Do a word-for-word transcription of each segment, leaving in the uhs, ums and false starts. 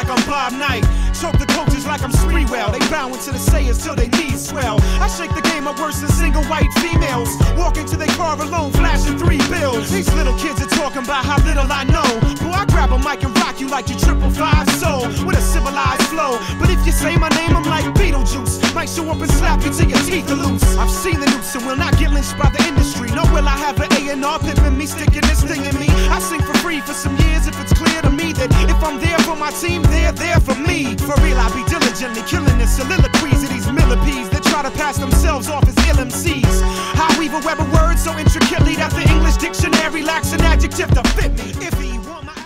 like I'm Bob Knight. Choke the coaches like I'm Spreewell. They bowing to the sayers till they knees swell. I shake the game up worse than single white females. Walk into their car alone, flashing three bills. These little kids are talking about how little I know. Boy, I grab a mic and rock you like you triple five soul with a civilized flow. But if you say my name, I'm like Beetlejuice. Might show up and slap you till your teeth are loose. I've seen the noose and will not get lynched by the industry. No will I have an A and R pimping me, sticking this thing in me. I sing for free for some years if it's clear to me that if I'm there for my team, they're there for me. For real, I be diligently killing the soliloquies of these millipedes that try to pass themselves off as ill M Cs. I weave a web of words so intricately that the English dictionary lacks an adjective to fit me. If he want my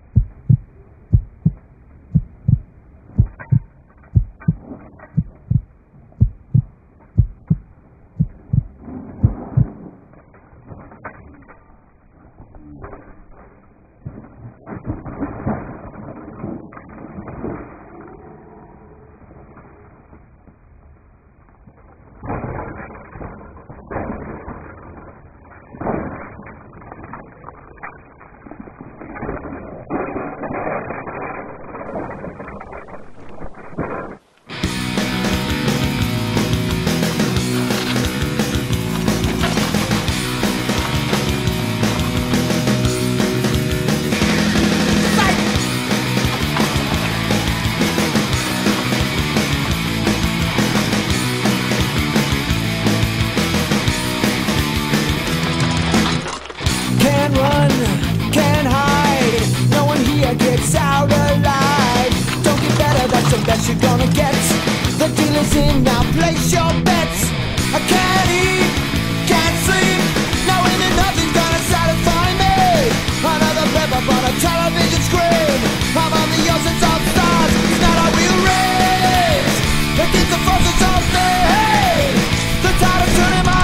gets out alive. Don't get better, that's the best you're gonna get. The deal is in, now place your bets. I can't eat, can't sleep, knowing that nothing's gonna satisfy me. Another blip up on a television screen. I'm on the oceans of stars, it's not how we race. Against the forces of fate, the tide is turning my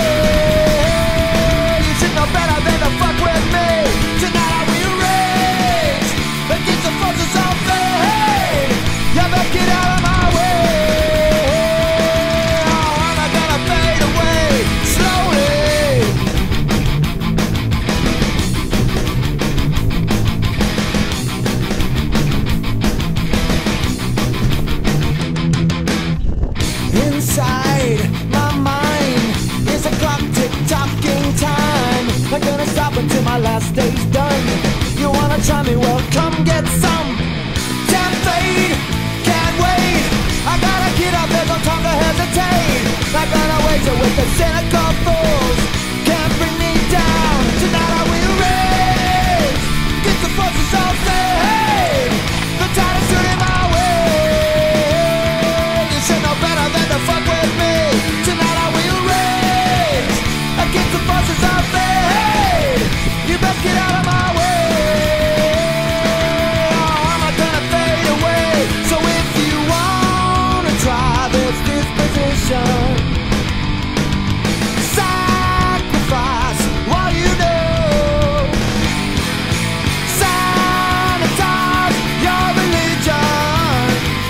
way. You should know better than to fuck with me. Tonight I will race against the forces of fate. You better get out of my way. Oh, I'm not gonna fade away slowly. Inside my mind is a clock tick-tocking time. I'm gonna stop until my last day's done. You wanna try me? Well, come get some. Can't fade, can't wait. I gotta get up, there's no time to hesitate. Not gonna wait till with the cynical fools can't bring me down. Tonight I will rage against the forces of fate. The tide is turning my way. You should know better than to fuck with me. Tonight I will rage against the forces of fate. You best get out of my way. Oh, I'm not gonna fade away. So if you wanna try this disposition, sacrifice what you know. Sanitize your religion.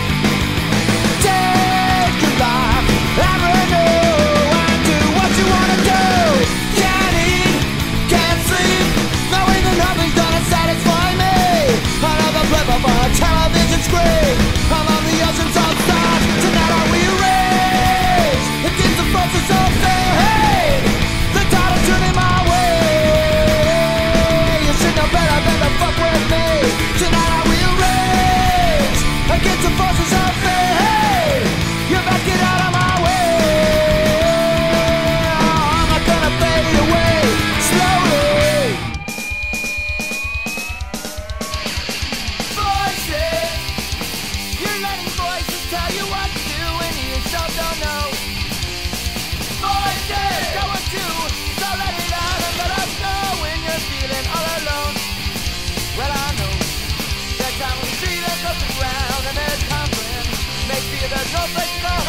Take your life and renew and do what you wanna do. Can't eat, can't sleep, knowing that nothing's gonna satisfy me. Another blip up on a television screen. I'm on the oceans of stars. Tonight I will rage against the forces of fate. The tide is turning my way. You should know better than to fuck with me. Tonight I will rage against the forces of fate. You best get out of my way. Oh, I'm not gonna fade away slowly. Voices, you're letting voices tell you what to do when you yourself don't know. Voices, go on too, so let it out and let us know when you're feeling all alone. Well, I know that time we see that goes around and there's comfort. Make feel there's no place to go